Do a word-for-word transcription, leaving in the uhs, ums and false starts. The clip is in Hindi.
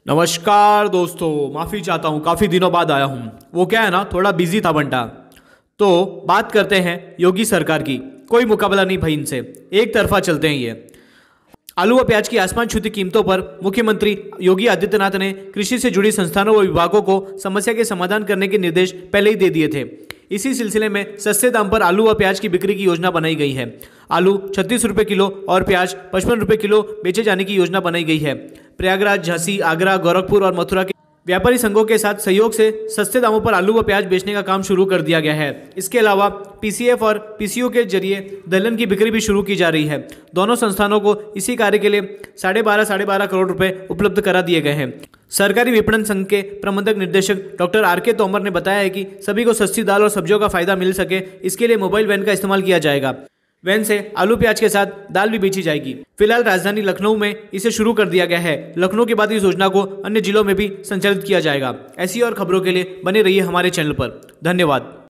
नमस्कार दोस्तों, माफ़ी चाहता हूँ, काफ़ी दिनों बाद आया हूँ। वो क्या है ना, थोड़ा बिजी था बंटा। तो बात करते हैं योगी सरकार की। कोई मुकाबला नहीं भाई इनसे, एक तरफा चलते हैं ये। आलू व प्याज की आसमान छूती कीमतों पर मुख्यमंत्री योगी आदित्यनाथ ने कृषि से जुड़ी संस्थानों व विभागों को समस्या के समाधान करने के निर्देश पहले ही दे दिए थे। इसी सिलसिले में सस्ते दाम पर आलू व प्याज की बिक्री की योजना बनाई गई है। आलू छत्तीस रुपये किलो और प्याज पचपन रुपये किलो बेचे जाने की योजना बनाई गई है। प्रयागराज, झांसी, आगरा, गोरखपुर और मथुरा के व्यापारी संघों के साथ सहयोग से सस्ते दामों पर आलू व प्याज बेचने का काम शुरू कर दिया गया है। इसके अलावा पीसीएफ और पीसीओ के जरिए दलहन की बिक्री भी शुरू की जा रही है। दोनों संस्थानों को इसी कार्य के लिए साढ़े बारह साढ़े बारह करोड़ रुपए उपलब्ध करा दिए गए हैं। सरकारी विपणन संघ के प्रबंधक निर्देशक डॉक्टर आर के तोमर ने बताया है कि सभी को सस्ती दाल और सब्जियों का फायदा मिल सके, इसके लिए मोबाइल वैन का इस्तेमाल किया जाएगा। वैन से आलू प्याज के साथ दाल भी बेची जाएगी। फिलहाल राजधानी लखनऊ में इसे शुरू कर दिया गया है। लखनऊ के बाद इस योजना को अन्य जिलों में भी संचालित किया जाएगा। ऐसी और खबरों के लिए बने रहिए हमारे चैनल पर। धन्यवाद।